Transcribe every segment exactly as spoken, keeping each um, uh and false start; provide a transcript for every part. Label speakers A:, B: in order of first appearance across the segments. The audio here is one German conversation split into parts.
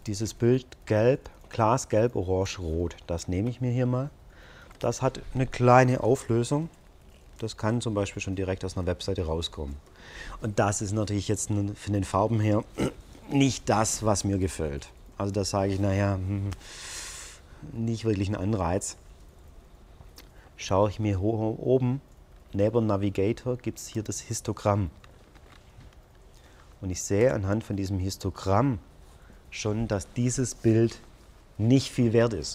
A: Dieses Bild gelb, glasgelb, orange, rot, das nehme ich mir hier mal. Das hat eine kleine Auflösung. Das kann zum Beispiel schon direkt aus einer Webseite rauskommen. Und das ist natürlich jetzt von den Farben her nicht das, was mir gefällt. Also da sage ich, naja, nicht wirklich ein Anreiz. Schaue ich mir oben, neben Navigator, gibt es hier das Histogramm. Und ich sehe anhand von diesem Histogramm schon, dass dieses Bild nicht viel wert ist.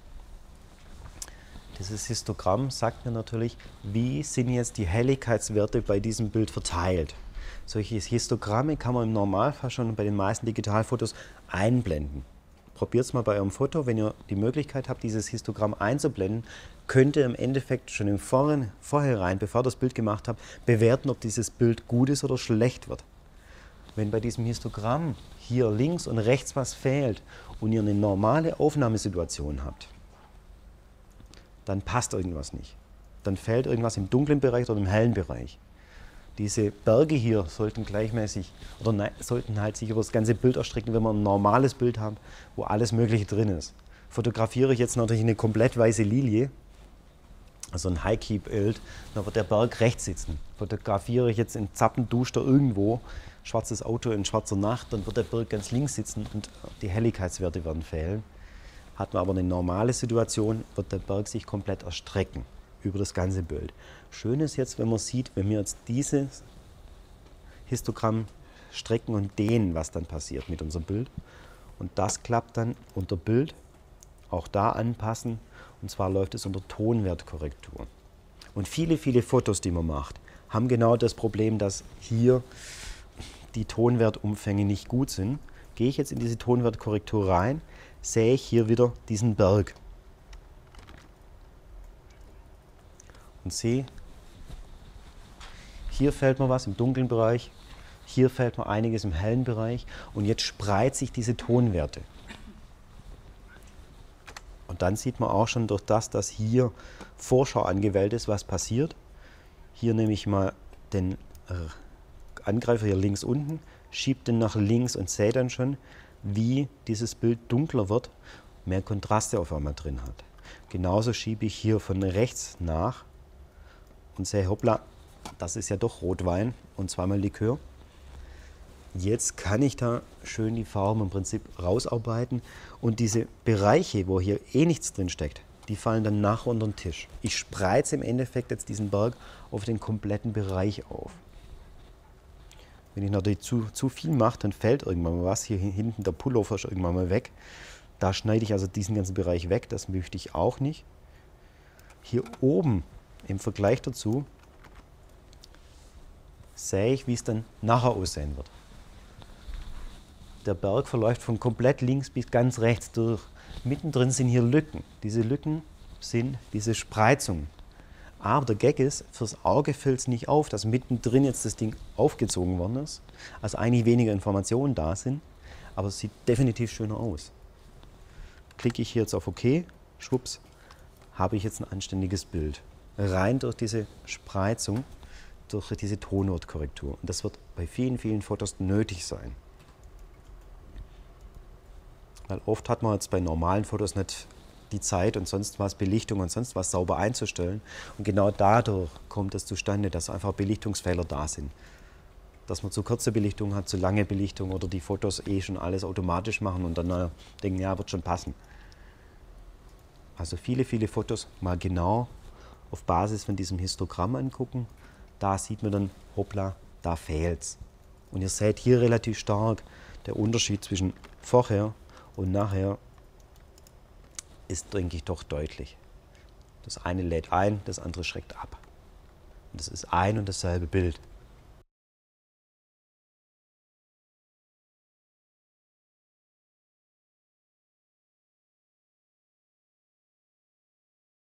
A: Dieses Histogramm sagt mir natürlich, wie sind jetzt die Helligkeitswerte bei diesem Bild verteilt. Solche Histogramme kann man im Normalfall schon bei den meisten Digitalfotos einblenden. Probiert es mal bei eurem Foto, wenn ihr die Möglichkeit habt, dieses Histogramm einzublenden, könnt ihr im Endeffekt schon im Vorhinein, vorhinein, bevor ihr das Bild gemacht habt, bewerten, ob dieses Bild gut ist oder schlecht wird. Wenn bei diesem Histogramm hier links und rechts was fehlt und ihr eine normale Aufnahmesituation habt, dann passt irgendwas nicht. Dann fehlt irgendwas im dunklen Bereich oder im hellen Bereich. Diese Berge hier sollten gleichmäßig oder ne, sollten halt sich über das ganze Bild erstrecken, wenn wir ein normales Bild haben, wo alles Mögliche drin ist. Fotografiere ich jetzt natürlich eine komplett weiße Lilie, also ein High-Key-Bild, dann wird der Berg rechts sitzen. Fotografiere ich jetzt in Zappenduster irgendwo, schwarzes Auto in schwarzer Nacht, dann wird der Berg ganz links sitzen und die Helligkeitswerte werden fehlen. Hat man aber eine normale Situation, wird der Berg sich komplett erstrecken über das ganze Bild. Schön ist jetzt, wenn man sieht, wenn wir jetzt dieses Histogramm strecken und dehnen, was dann passiert mit unserem Bild. Und das klappt dann unter Bild, auch da anpassen. Und zwar läuft es unter Tonwertkorrektur. Und viele, viele Fotos, die man macht, haben genau das Problem, dass hier die Tonwertumfänge nicht gut sind. Gehe ich jetzt in diese Tonwertkorrektur rein, sehe ich hier wieder diesen Berg. Und sehe, hier fällt mir was im dunklen Bereich, hier fällt mir einiges im hellen Bereich und jetzt spreizt sich diese Tonwerte. Und dann sieht man auch schon durch das, dass hier Vorschau angewählt ist, was passiert. Hier nehme ich mal den Angreifer hier links unten, schiebe den nach links und sehe dann schon, wie dieses Bild dunkler wird, mehr Kontraste auf einmal drin hat. Genauso schiebe ich hier von rechts nach und sehe, hoppla, das ist ja doch Rotwein und zweimal Likör. Jetzt kann ich da schön die Farben im Prinzip rausarbeiten und diese Bereiche, wo hier eh nichts drin steckt, die fallen dann nach unter den Tisch. Ich spreize im Endeffekt jetzt diesen Berg auf den kompletten Bereich auf. Wenn ich natürlich zu, zu viel mache, dann fällt irgendwann mal was. Hier hinten der Pullover ist irgendwann mal weg. Da schneide ich also diesen ganzen Bereich weg, das möchte ich auch nicht. Hier oben im Vergleich dazu sehe ich, wie es dann nachher aussehen wird. Der Berg verläuft von komplett links bis ganz rechts durch. Mittendrin sind hier Lücken. Diese Lücken sind diese Spreizungen. Aber der Gag ist, fürs Auge fällt es nicht auf, dass mittendrin jetzt das Ding aufgezogen worden ist. Also eigentlich weniger Informationen da sind, aber es sieht definitiv schöner aus. Klicke ich hier jetzt auf OK, schwupps, habe ich jetzt ein anständiges Bild. Rein durch diese Spreizung, durch diese Tonwertkorrektur. Und das wird bei vielen, vielen Fotos nötig sein. Weil oft hat man jetzt bei normalen Fotos nicht die Zeit und sonst was, Belichtung und sonst was sauber einzustellen. Und genau dadurch kommt es zustande, dass einfach Belichtungsfehler da sind. Dass man zu kurze Belichtung hat, zu lange Belichtung oder die Fotos eh schon alles automatisch machen und dann äh, denken, ja, wird schon passen. Also viele, viele Fotos mal genau auf Basis von diesem Histogramm angucken. Da sieht man dann, hoppla, da fehlt's. Und ihr seht hier relativ stark der Unterschied zwischen vorher und nachher ist, denke ich, doch deutlich. Das eine lädt ein, das andere schreckt ab. Und das ist ein und dasselbe Bild.